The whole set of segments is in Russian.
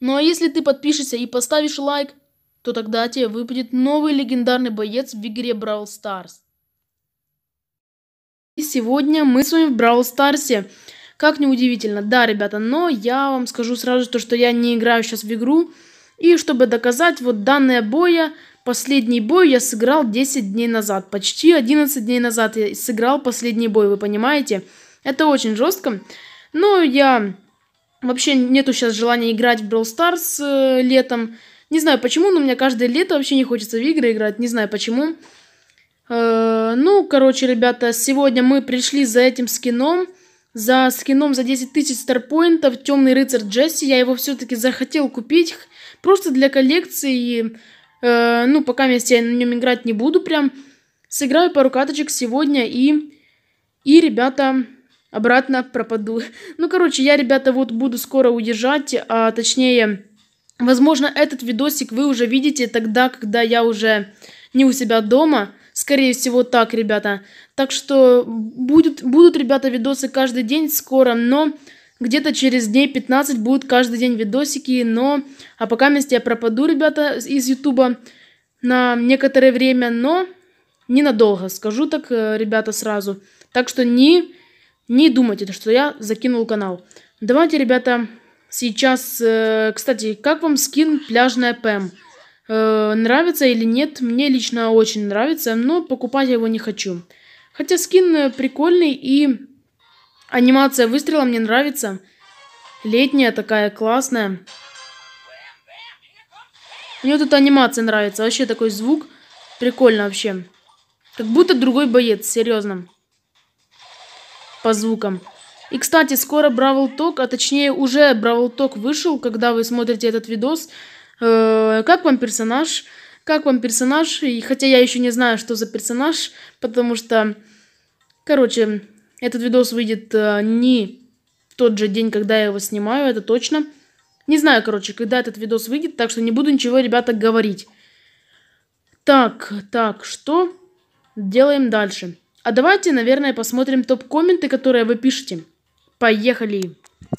Ну а если ты подпишешься и поставишь лайк, то тогда тебе выпадет новый легендарный боец в игре Brawl Stars. И сегодня мы с вами в Brawl Старсе. Как неудивительно, да, ребята, но я вам скажу сразу то, что я не играю сейчас в игру. И чтобы доказать вот данное боя, последний бой я сыграл 10 дней назад. Почти 11 дней назад я сыграл последний бой, вы понимаете? Это очень жестко. Но я... Вообще нету сейчас желания играть в Brawl Stars летом. Не знаю почему, но у меня каждое лето вообще не хочется в игры играть. Не знаю почему. Ну, короче, ребята, сегодня мы пришли за этим скином. За скином за 10 тысяч старпоинтов. Темный рыцарь Джесси. Я его все-таки захотел купить. Просто для коллекции. Ну, пока я на нем играть не буду прям. Сыграю пару каточек сегодня и ребята... обратно пропаду. Ну, короче, я, ребята, вот буду скоро уезжать, а точнее, возможно, этот видосик вы уже видите тогда, когда я уже не у себя дома. Скорее всего, так, ребята. Так что будут, ребята, видосы каждый день скоро, но где-то через дней 15 будут каждый день видосики, но... А пока я пропаду, ребята, из ютуба на некоторое время, но ненадолго, скажу так, ребята, сразу. Так что не думайте, что я закинул канал. Давайте, ребята, сейчас... кстати, как вам скин пляжная Пэм? Нравится или нет? Мне лично очень нравится, но покупать я его не хочу. Хотя скин прикольный и анимация выстрела мне нравится. Летняя такая, классная. Мне тут анимация нравится. Вообще такой звук. Прикольно вообще. Как будто другой боец, серьезно. По звукам. И, кстати, скоро Бравл Ток, а точнее уже Бравл Ток вышел, когда вы смотрите этот видос. Как вам персонаж? Как вам персонаж? И хотя я еще не знаю, что за персонаж, потому что, короче, этот видос выйдет не в тот же день, когда я его снимаю, это точно. Не знаю, короче, когда этот видос выйдет, так что не буду ничего, ребята, говорить. Так, что делаем дальше? А давайте, наверное, посмотрим топ-комменты, которые вы пишете. Поехали!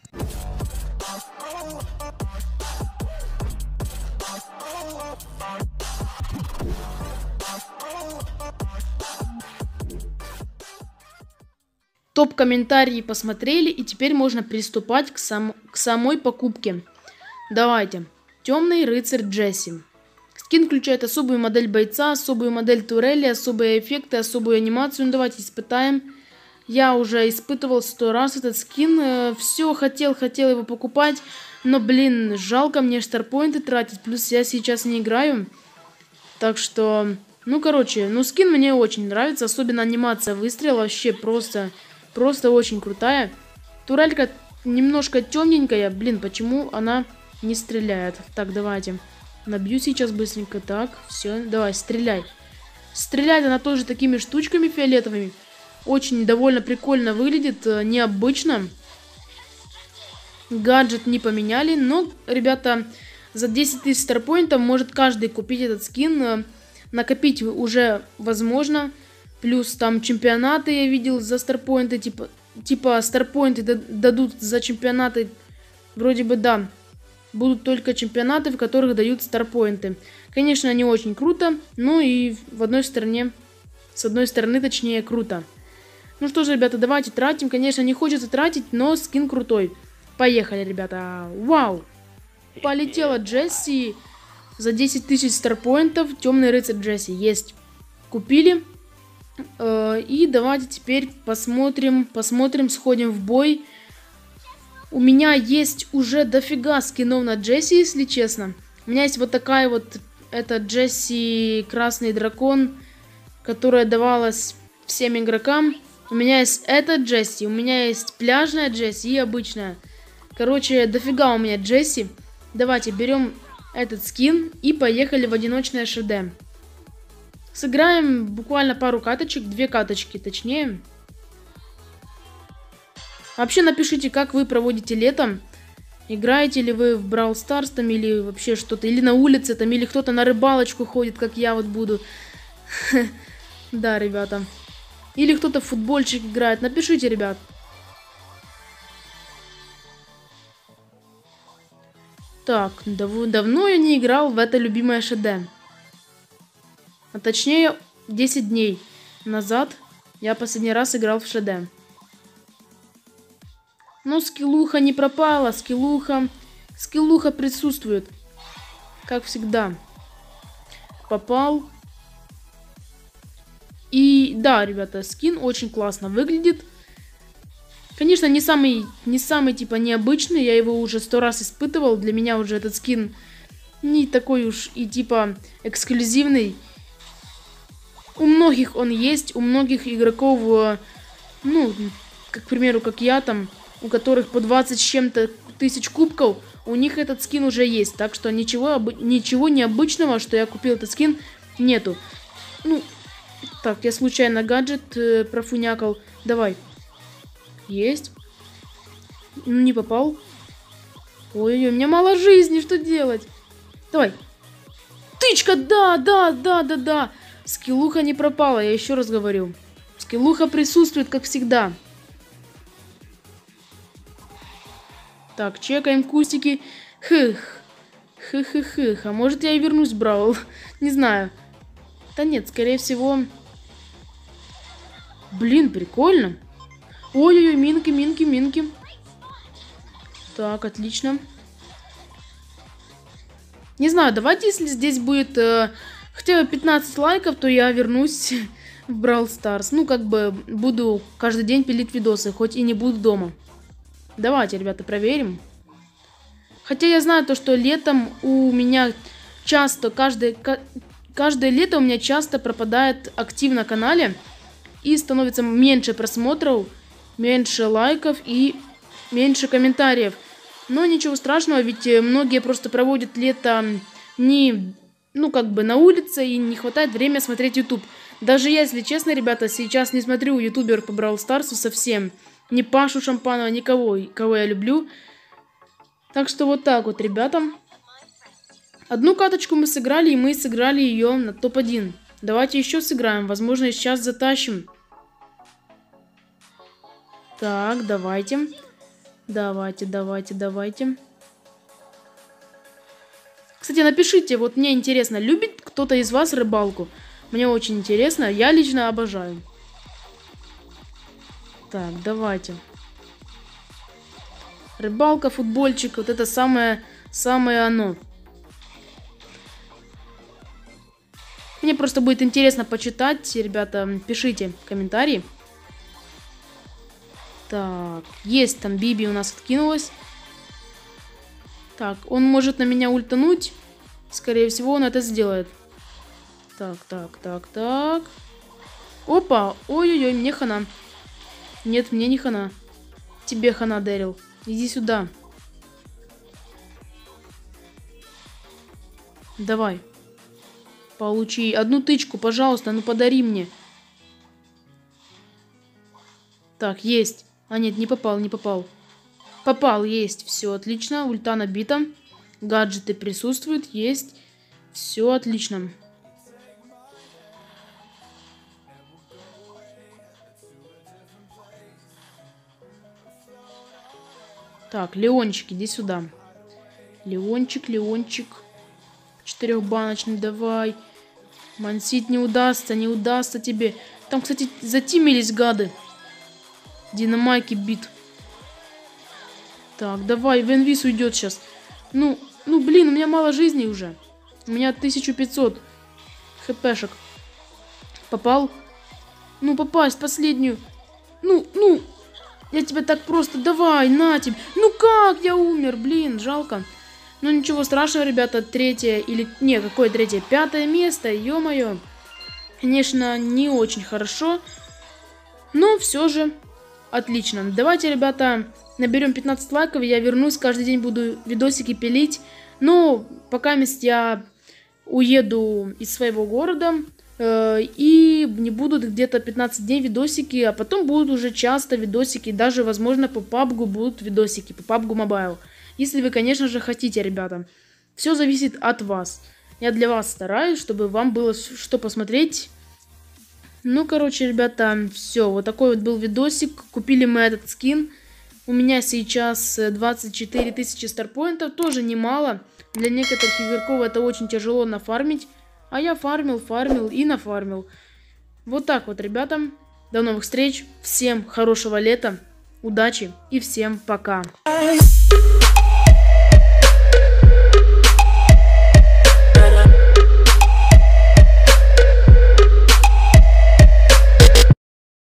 Топ-комментарии посмотрели, и теперь можно приступать к самой покупке. Давайте. Темный рыцарь Джесси. Скин включает особую модель бойца, особую модель турели, особые эффекты, особую анимацию. Ну, давайте испытаем. Я уже испытывал 100 раз этот скин. Все, хотел его покупать. Но, блин, жалко мне старпоинты тратить. Плюс я сейчас не играю. Так что, ну, короче, ну, скин мне очень нравится. Особенно анимация выстрела. Вообще просто очень крутая. Турелька немножко темненькая. Блин, почему она не стреляет? Так, давайте. Набью сейчас быстренько. Так, все, давай, стреляй. Стреляет она тоже такими штучками фиолетовыми. Очень довольно прикольно выглядит, необычно. Гаджет не поменяли, но, ребята, за 10 тысяч старпоинтов может каждый купить этот скин. Накопить уже возможно. Плюс там чемпионаты я видел за старпоинты, типа старпоинты дадут за чемпионаты. Вроде бы да. Будут только чемпионаты, в которых дают старпоинты. Конечно, не очень круто, но и с одной стороны, точнее, круто. Ну что же, ребята, давайте тратим. Конечно, не хочется тратить, но скин крутой. Поехали, ребята. Вау! Полетела Джесси за 10 тысяч старпоинтов. Темный рыцарь Джесси есть. Купили. И давайте теперь посмотрим, сходим в бой. У меня есть уже дофига скинов на Джесси, если честно. У меня есть вот такая вот, это Джесси Красный Дракон, которая давалась всем игрокам. У меня есть эта Джесси, у меня есть пляжная Джесси и обычная. Короче, дофига у меня Джесси. Давайте берем этот скин и поехали в одиночное ШД. Сыграем буквально пару каточек, 2 каточки точнее. Вообще напишите, как вы проводите летом. Играете ли вы в Brawl Stars там или вообще что-то, или на улице там, или кто-то на рыбалочку ходит, как я вот буду. Да, ребята. Или кто-то в футбольчик играет. Напишите, ребят. Так, давно я не играл в это любимое ШД. А точнее, 10 дней назад я последний раз играл в ШД. Но скиллуха не пропала, скиллуха присутствует. Как всегда. Попал. И да, ребята, скин очень классно выглядит. Конечно, не самый типа необычный, я его уже 100 раз испытывал. Для меня уже этот скин не такой уж и типа эксклюзивный. У многих он есть, у многих игроков, ну, как, к примеру, как я там, у которых по 20 с чем-то тысяч кубков, у них этот скин уже есть. Так что ничего необычного, что я купил этот скин, нету. Ну, так, я случайно гаджет профунякал. Давай. Есть. Ну, не попал. Ой-ой-ой, у меня мало жизни, что делать? Давай. Тычка, да. Скиллуха не пропала, я еще раз говорю. Скиллуха присутствует, как всегда. Так, чекаем кустики. Хых. А может я и вернусь в Бравл? Не знаю. Да нет, скорее всего... Блин, прикольно. Ой-ой-ой, минки. Так, отлично. Не знаю, давайте, если здесь будет хотя бы 15 лайков, то я вернусь в Brawl Stars. Ну, как бы буду каждый день пилить видосы, хоть и не буду дома. Давайте, ребята, проверим. Хотя я знаю то, что летом у меня часто, каждое лето у меня часто пропадает актив на канале. И становится меньше просмотров, меньше лайков и меньше комментариев. Но ничего страшного, ведь многие просто проводят лето на улице и не хватает времени смотреть YouTube. Даже я, если честно, ребята, сейчас не смотрю ютуберов по Brawl Stars совсем. Не Пашу Шампанова, никого, кого я люблю. Так что вот так вот, ребята. Одну каточку мы сыграли, и мы сыграли ее на топ-1. Давайте еще сыграем, возможно, сейчас затащим. Так, давайте. Кстати, напишите, вот мне интересно, любит кто-то из вас рыбалку? Мне очень интересно, я лично обожаю. Так, давайте. Рыбалка, футбольчик, вот это самое оно. Мне просто будет интересно почитать, ребята, пишите комментарии. Так, есть там Биби у нас откинулась. Так, он может на меня ультануть. Скорее всего, он это сделает. Так. Опа, ой-ой-ой, мне хана. Нет, мне не хана. Тебе хана, Дэрил. Иди сюда. Давай. Получи одну тычку, пожалуйста, ну подари мне. Так, есть. А нет, не попал. Попал, есть. Все отлично. Ульта набита. Гаджеты присутствуют. Есть. Все отлично. Так, Леончик, иди сюда. Леончик. Четырехбаночный, давай. Мансить не удастся тебе. Там, кстати, затимились гады. Динамайки бит. Так, давай, в инвиз уйдет сейчас. Ну, блин, у меня мало жизни уже. У меня 1500 хпшек. Попал? Ну, попасть, последнюю. Ну, я тебя так просто... Давай, на тебе. Ну как? Я умер, блин, жалко. Ну, ничего страшного, ребята. Третье или... Не, какое третье? 5-е место, ё-моё. Конечно, не очень хорошо. Но все же... Отлично. Давайте, ребята, наберем 15 лайков. Я вернусь, каждый день буду видосики пилить. Но пока я уеду из своего города. И не будут где-то 15 дней видосики. А потом будут уже часто видосики. Даже, возможно, по PUBG будут видосики. По PUBG Mobile. Если вы, конечно же, хотите, ребята. Все зависит от вас. Я для вас стараюсь, чтобы вам было что посмотреть. Ну, короче, ребята, все. Вот такой вот был видосик. Купили мы этот скин. У меня сейчас 24 тысячи старпоинтов, тоже немало. Для некоторых игроков это очень тяжело нафармить. А я фармил и нафармил. Вот так вот, ребята. До новых встреч. Всем хорошего лета. Удачи и всем пока.